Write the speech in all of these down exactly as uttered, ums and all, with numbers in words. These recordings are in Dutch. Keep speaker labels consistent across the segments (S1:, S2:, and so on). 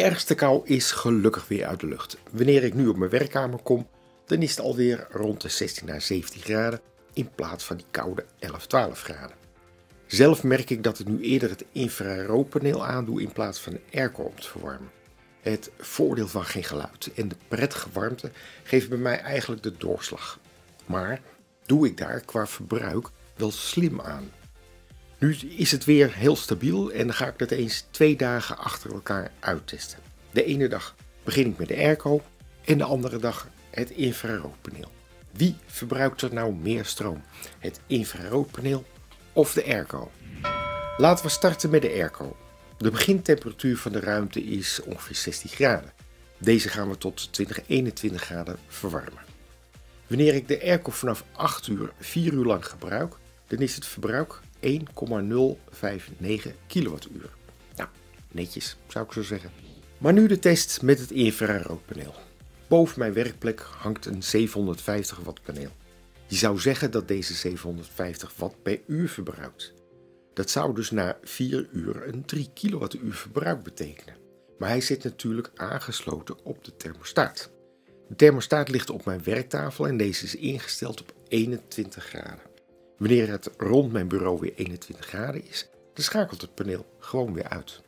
S1: ergste kou is gelukkig weer uit de lucht. Wanneer ik nu op mijn werkkamer kom, dan is het alweer rond de zestien à zeventien graden in plaats van die koude elf, twaalf graden. Zelf merk ik dat ik nu eerder het infraroodpaneel aandoe in plaats van de airco om te verwarmen. Het voordeel van geen geluid en de prettige warmte geeft bij mij eigenlijk de doorslag. Maar doe ik daar qua verbruik wel slim aan. Nu is het weer heel stabiel en dan ga ik dat eens twee dagen achter elkaar uittesten. De ene dag begin ik met de airco en de andere dag het infraroodpaneel. Wie verbruikt er nou meer stroom? Het infraroodpaneel of de airco? Laten we starten met de airco. De begintemperatuur van de ruimte is ongeveer zestien graden. Deze gaan we tot twintig, eenentwintig graden verwarmen. Wanneer ik de airco vanaf acht uur vier uur lang gebruik, dan is het verbruik één komma nul vijf negen kilowattuur. Nou, netjes zou ik zo zeggen. Maar nu de test met het infraroodpaneel. Boven mijn werkplek hangt een zevenhonderdvijftig watt paneel. Je zou zeggen dat deze zevenhonderdvijftig watt per uur verbruikt. Dat zou dus na vier uur een drie kilowattuur verbruik betekenen. Maar hij zit natuurlijk aangesloten op de thermostaat. De thermostaat ligt op mijn werktafel en deze is ingesteld op eenentwintig graden. Wanneer het rond mijn bureau weer eenentwintig graden is, dan schakelt het paneel gewoon weer uit.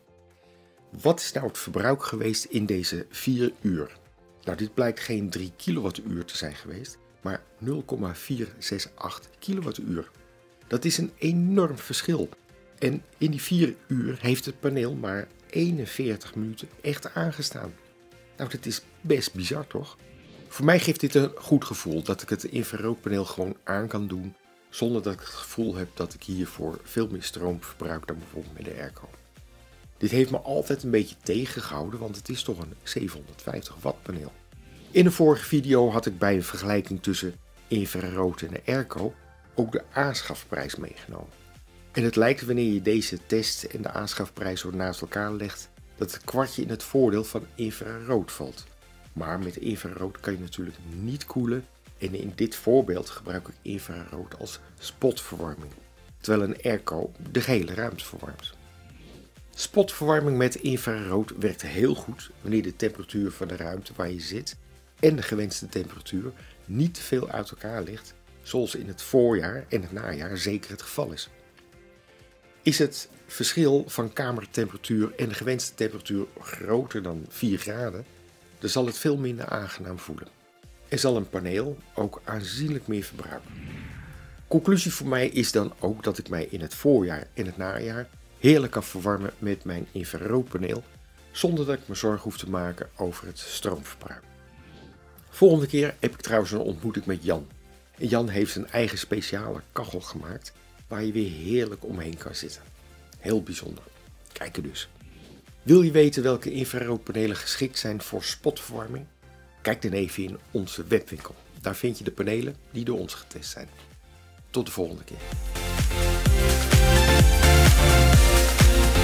S1: Wat is nou het verbruik geweest in deze vier uur? Nou, dit blijkt geen drie kilowattuur te zijn geweest, maar nul komma vier zes acht kilowattuur. Dat is een enorm verschil. En in die vier uur heeft het paneel maar eenenveertig minuten echt aangestaan. Nou, dat is best bizar, toch? Voor mij geeft dit een goed gevoel dat ik het infraroodpaneel gewoon aan kan doen, zonder dat ik het gevoel heb dat ik hiervoor veel meer stroom verbruik dan bijvoorbeeld met de airco. Dit heeft me altijd een beetje tegengehouden, want het is toch een zevenhonderdvijftig watt paneel. In de vorige video had ik bij een vergelijking tussen infrarood en de airco ook de aanschafprijs meegenomen. En het lijkt wanneer je deze test en de aanschafprijs zo naast elkaar legt, dat het kwartje in het voordeel van infrarood valt. Maar met infrarood kan je natuurlijk niet koelen en in dit voorbeeld gebruik ik infrarood als spotverwarming, terwijl een airco de gehele ruimte verwarmt. Spotverwarming met infrarood werkt heel goed wanneer de temperatuur van de ruimte waar je zit en de gewenste temperatuur niet te veel uit elkaar ligt, zoals in het voorjaar en het najaar zeker het geval is. Is het verschil van kamertemperatuur en de gewenste temperatuur groter dan vier graden, dan zal het veel minder aangenaam voelen. En zal een paneel ook aanzienlijk meer verbruiken. Conclusie voor mij is dan ook dat ik mij in het voorjaar en het najaar heerlijk kan verwarmen met mijn infraroodpaneel, zonder dat ik me zorgen hoef te maken over het stroomverbruik. Volgende keer heb ik trouwens een ontmoeting met Jan. En Jan heeft zijn eigen speciale kachel gemaakt, waar je weer heerlijk omheen kan zitten. Heel bijzonder. Kijk er dus. Wil je weten welke infraroodpanelen geschikt zijn voor spotverwarming? Kijk dan even in onze webwinkel. Daar vind je de panelen die door ons getest zijn. Tot de volgende keer.